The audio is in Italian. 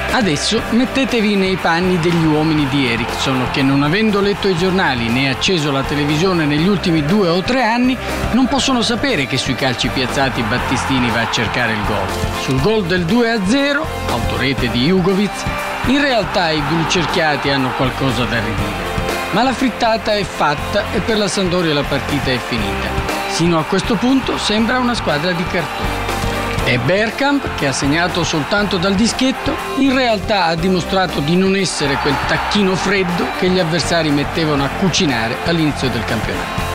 Adesso mettetevi nei panni degli uomini di Eriksson che, non avendo letto i giornali né acceso la televisione negli ultimi 2 o 3 anni, non possono sapere che sui calci piazzati Battistini va a cercare il gol. Sul gol del 2-0, autorete di Jugovic, in realtà i blu cerchiati hanno qualcosa da ridire. Ma la frittata è fatta e per la Sampdoria la partita è finita. Sino a questo punto sembra una squadra di cartone. E Bergkamp, che ha segnato soltanto dal dischetto, in realtà ha dimostrato di non essere quel tacchino freddo che gli avversari mettevano a cucinare all'inizio del campionato.